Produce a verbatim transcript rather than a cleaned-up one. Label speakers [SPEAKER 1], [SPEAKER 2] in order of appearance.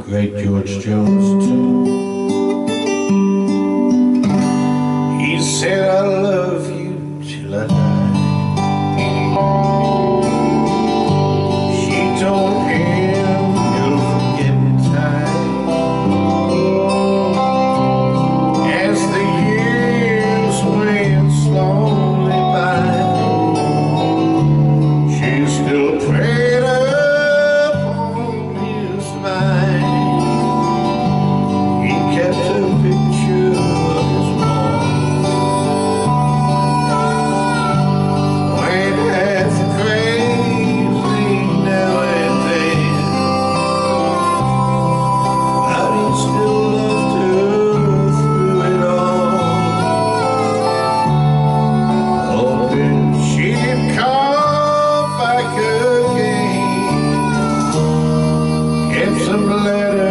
[SPEAKER 1] great George Jones too. He said, I love you till I die. She told him he'll forget in time. As the years went slowly by, she still prayed upon his mind. He kept a picture of his wall. Went half crazy now and then, but he still loved her through it all, hoping she'd come back again. Kept some letters